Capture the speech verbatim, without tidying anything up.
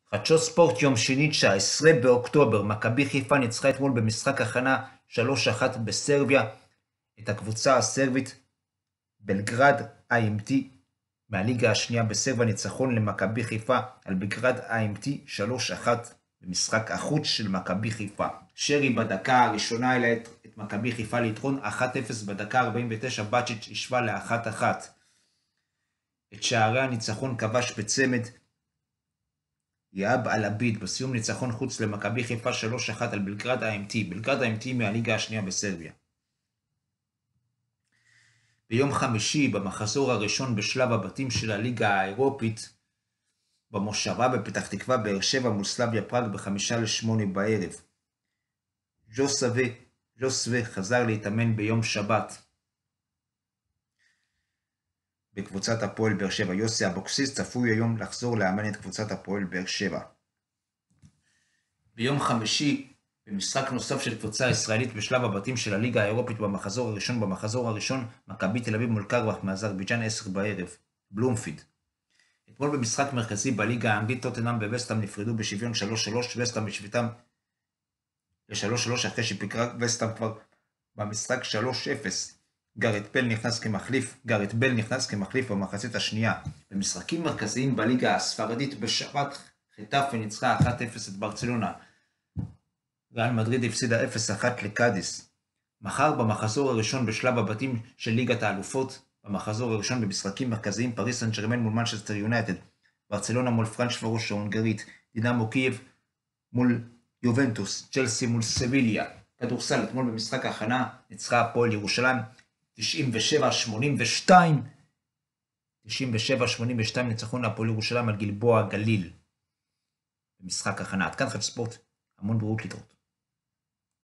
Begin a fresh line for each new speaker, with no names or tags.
חדשות ספורט יום שני, תשעה עשר באוקטובר, מכבי חיפה ניצחה אתמול במשחק הכנה שלוש אחת בסרביה, את הקבוצה הסרבית בלגרד איי אם טי מהליגה השנייה בסרביה. ניצחון למכבי חיפה על בלגרד איי אם טי שלוש אחת במשחק החוץ של מכבי חיפה. שרי בדקה הראשונה העלה את, את מכבי חיפה ליתרון אחת אפס, בדקה ארבעים ותשע בצ'יץ' השווה ל-אחת אחת. את שערי הניצחון כבש בצמד יאב אל-עביד. בסיום ניצחון חוץ למכבי חיפה שלוש אחת על בלגרד איי אם טי. בלגרד איי אם טי מהליגה השנייה בסרביה. ביום חמישי, במחזור הראשון בשלב הבתים של הליגה האירופית, במושבה בפתח תקווה, באר שבע מול סלאביה פראג בחמישה לשמונה בערב. ז'וסווה, ז'וסווה חזר להתאמן ביום שבת בקבוצת הפועל באר שבע. יוסי אבוקסיס צפוי היום לחזור לאמן את קבוצת הפועל באר שבע. ביום חמישי, במשחק נוסף של קבוצה ישראלית בשלב הבתים של הליגה האירופית במחזור הראשון, במחזור הראשון, מכבי תל אביב מול קרבח מאזרבייג'אן עשר בערב, בלומפילד. אתמול במשחק מרכזי בליגה האנגלית, טוטנהאם ווסטהאם נפרדו בשוויון שלוש שלוש, ווסטהאם בשביתם ל-שלוש שלוש אחרי שפיגרה ווסטהאם כבר במשחק שלוש אפס. גארט בל נכנס כמחליף, גארט בל נכנס כמחליף במחצית השנייה. במשחקים מרכזיים בליגה הספרדית בשבת, חטאפה ניצחה אחת אפס את ברצלונה. ריאל מדריד הפסידה אפס אחת לקאדיס. מחר במחזור הראשון בשלב הבתים של ליגת האלופות, במחזור הראשון במשחקים מרכזיים, פריס סן ז'רמן מול מנצ'סטר יונייטד, ברצלונה מול פרנקפורט ההונגרית, דינמו קייב מול יובנטוס, צ'לסי מול סביליה. כדורסל, אתמול במשחק ההכנה ניצחה הפועל ירושלים תשעים ושבע שמונים ושתיים, תשעים ושבע שמונים ושתיים ניצחון הפועל ירושלים על גלבוע גליל במשחק הכנה. עד כאן חדשות ספורט, המון בריאות להתראות.